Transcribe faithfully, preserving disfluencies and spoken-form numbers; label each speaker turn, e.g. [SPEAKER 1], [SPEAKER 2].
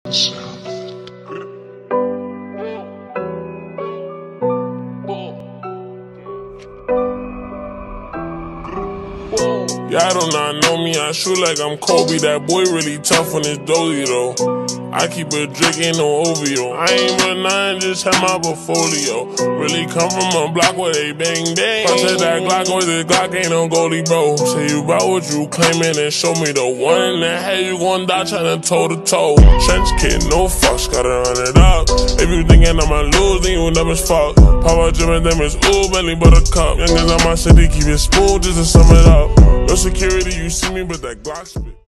[SPEAKER 1] Y'all do not know me, I shoot like I'm Kobe. That boy really tough on his dozy though. I keep a drink, ain't no O V O. I ain't with nine, just have my portfolio. Really come from a block where they bang bang. I said that Glock with the Glock ain't no goalie, bro. Say you bout what you claiming and show me the one in the head you gon' die tryna toe to toe. Trench kid, no fucks, gotta run it up. If you thinking I'ma lose, then you dumb as fuck. Power gym and them is ooh, Bentley Buttercup. Youngins on my city, keep it smooth just to sum it up. No security, you see me, but that Glock spit.